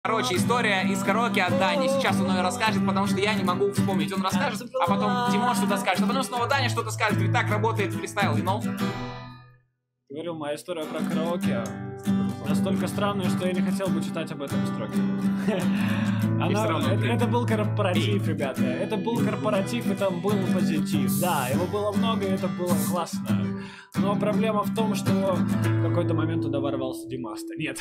Короче, история из караоке от Дани. Сейчас он ее расскажет, потому что я не могу вспомнить. Он расскажет, а потом Димон что-то скажет, а потом снова Даня что-то скажет. И так работает фристайл, you know? Говорю, моя история про караоке настолько странная, что я не хотел бы читать об этом строки. Это был корпоратив, ребята. Это был корпоратив, и там был позитив. Да, его было много, и это было классно. Но проблема в том, что в какой-то момент туда ворвался Димаста. Нет.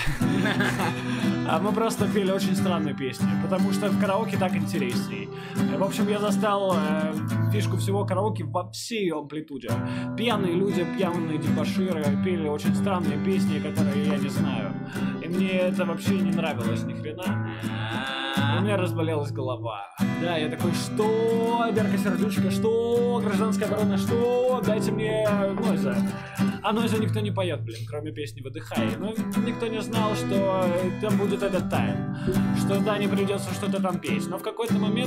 А мы просто пели очень странные песни, потому что в караоке так интересней. В общем, я застал фишку всего караоке во всей ее амплитуде. Пьяные люди, пьяные дебоширы пели очень странные песни, которые я не знаю. И мне это вообще не нравилось ни хрена. У меня разболелась голова. Да, я такой, что? Берка Сердючка, что? Гражданская оборона, что? Дайте мне Нойза. А Нойза никто не поет, блин, кроме песни «Выдыхай». Но никто не знал, что там будет этот тайм. Что да, не придется что-то там петь. Но в какой-то момент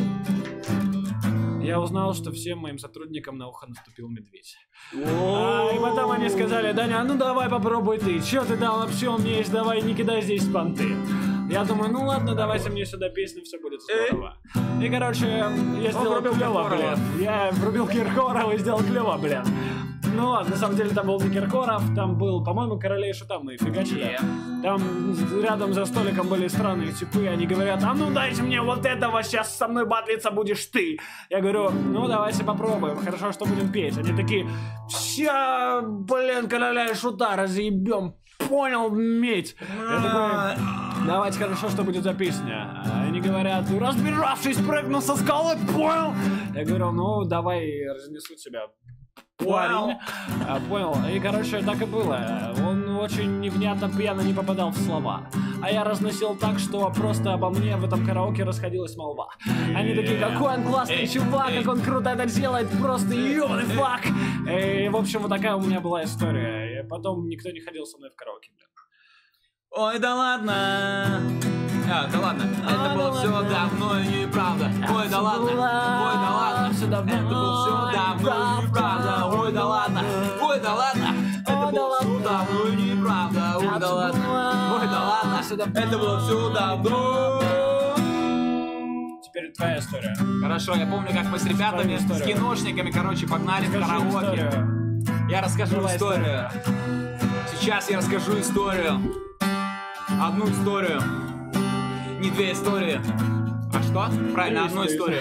я узнал, что всем моим сотрудникам на ухо наступил медведь. И потом они сказали: Даня, ну давай попробуй ты. Чё ты там вообще умеешь? Давай не кидай здесь понты. Я думаю, ну ладно, давайте мне сюда песню, все будет здорово. И, короче, я сделал клёво, блин. Я врубил Киркорова и сделал клёво, блин. Ну ладно, на самом деле там был не Киркоров, там был, по-моему, Королей Шута мы фигачили. Там рядом за столиком были странные типы, они говорят: а ну дайте мне вот этого, сейчас со мной батлиться будешь ты. Я говорю: ну давайте попробуем, хорошо, что будем петь. Они такие: ща, блин, Короля Шута разъебем. Понял, медь. Я такой: давайте, хорошо, что будет за песня. Они говорят: разбежавшись, прыгнул со скалы, понял. Я говорю: ну давай, разнесу тебя, парень. Понял. И, короче, так и было. Он очень невнятно, пьяно не попадал в слова. А я разносил так, что просто обо мне в этом караоке расходилась молва. Они такие: какой он классный чувак, как он круто это делает, просто ёбаный фак. И, в общем, вот такая у меня была история. И потом никто не ходил со мной в караоке, блин. Ой, да ладно. Да ладно. Это было все давно и неправда. Ой, да ладно. Ой, да ладно. Это было все давно и неправда. Ой, да ладно. Ой, да ладно. Это было все давно и неправда. Ой, да ладно. Ой, да ладно. Это было все давно. Теперь твоя история. Хорошо, я помню, как мы с ребятами, с киношниками, короче, погнали в караоке. Я расскажу историю. Сейчас я расскажу историю. Одну историю. Не две истории. А что? Правильно, одну историю.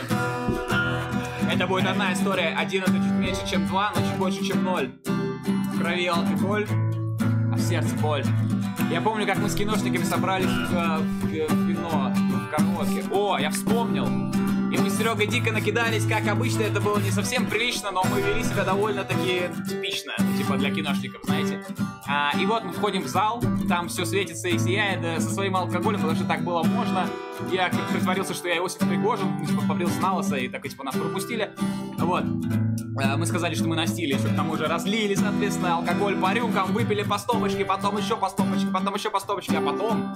Это будет одна история. Один это чуть меньше, чем 2, но чуть больше, чем 0. В крови алкоголь, а в сердце боль. Я помню, как мы с киношниками собрались в кино, в караоке. О, я вспомнил. И мы с Серегой дико накидались, как обычно. Это было не совсем прилично, но мы вели себя довольно-таки типично. Типа для киношников, знаете. И вот мы входим в зал, там все светится и сияет со своим алкоголем, потому что так было можно. Я притворился, что я Иосиф Пригожин, типа побрился на лысо, и так типа нас пропустили. Вот. Мы сказали, что мы на стиле, что к тому же разлили, соответственно, алкоголь по рюмкам, выпили по стопочке, потом еще по стопочке, потом еще по стопочке, а потом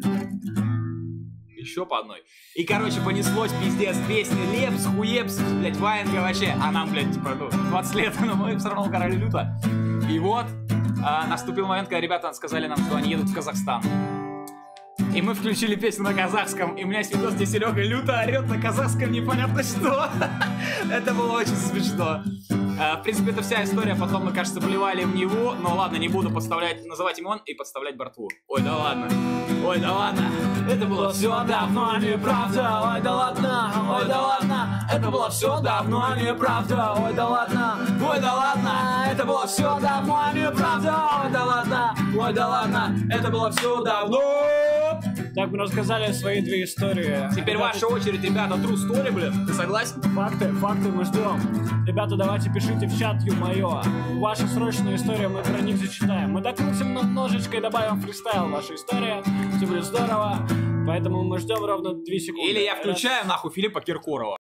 еще по одной. И, короче, понеслось, пиздец, песни Лепс, Хуепс, блядь, Ваенга вообще. А нам, блядь, типа, 20 лет, но мы все равно угорали люто. И вот наступил момент, когда ребята сказали нам, что они едут в Казахстан. И мы включили песню на казахском, и у меня есть видос, где Серега люто орет на казахском непонятно что. Это было очень смешно. В принципе, это вся история. Потом мы, кажется, плевали в него. Но ладно, не буду называть имен и подставлять бортву. Ой, да ладно. Ой, да ладно. Это было все давно неправда. Ой, да ладно. Ой, да ладно. Это было все давно неправда. Ой, да ладно. Ой, да ладно. Это было все давно неправда. Ой, да ладно. Ой, да ладно. Это было все давно. Так, мы рассказали свои две истории. Теперь ваша очередь, ребята. True story, блин. Ты согласен? Факты мы ждем. Ребята, давайте пишите в чат, ё-моё. Ваши срочные истории, мы про них зачитаем. Мы докрутим немножечко и добавим фристайл в вашей истории. Все будет здорово. Поэтому мы ждем ровно 2 секунды. Или я включаю нахуй Филиппа Киркорова.